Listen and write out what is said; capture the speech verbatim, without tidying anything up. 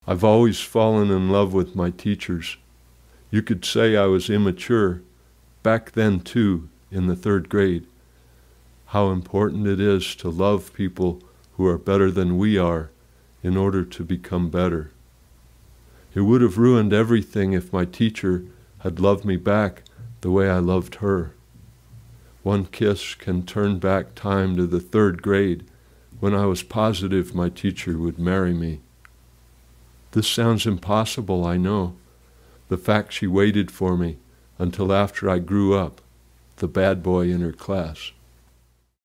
I've always fallen in love with my teachers. You could say I was immature, back then too, in the third grade. How important it is to love people who are better than we are in order to become better. It would have ruined everything if my teacher had loved me back the way I loved her. One kiss can turn back time to the third grade when I was positive my teacher would marry me. This sounds impossible, I know. The fact she waited for me until after I grew up, the bad boy in her class.